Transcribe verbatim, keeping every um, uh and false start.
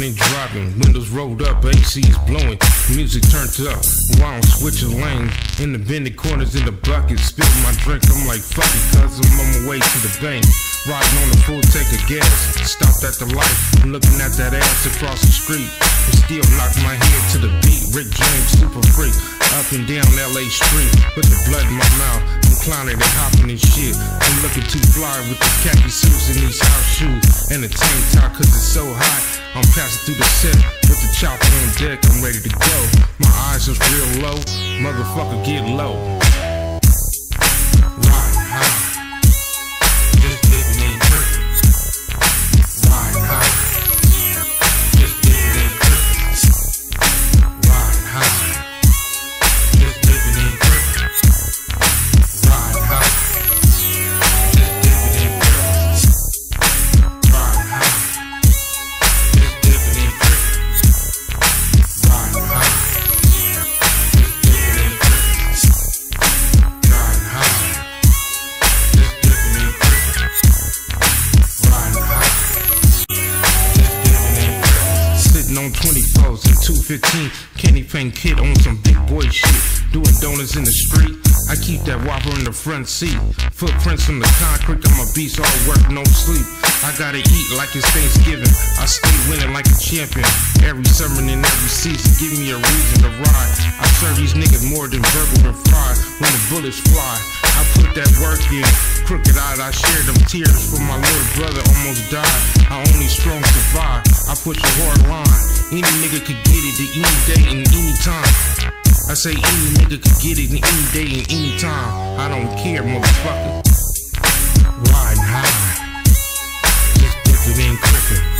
bumping and driving, windows rolled up, A C's blowing, music turned up. While I'm switching lanes, in the bended corners in the bucket, spilling my drink. I'm like, fuck it, cause I'm on my way to the bank. Riding on a full tank of gas, stopped at the light, looking at that ass across the street. But still knock my head to the beat. Rick James, super freak, up and down L A street, with the blood in my mouth. I'm clowning and hopping and shit. I'm looking too fly with the khaki suits and these house shoes and the tank top, cause it's so hot. I'm passing through the set with the chopper on deck. I'm ready to go. My eyes is real low, motherfucker get low. Ride high. On twenty-fours and two fifteen, candy paint kid on some big boy shit, doing donuts in the street. I keep that whopper in the front seat, footprints on the concrete. I'm a beast, all work, no sleep. I gotta eat like it's Thanksgiving. I stay winning like a champion every summer and every season. Give me a reason to ride. I serve these niggas more than burger and fries. When the bullets fly, I put that work in. Crooked eyed, I share them tears for my little brother almost died. I only strong survive. I push a hard line. Any nigga could get it at any day and any time. I say any nigga could get it any day and any time. I don't care, motherfucker. Riding high, just dipping and crippin'.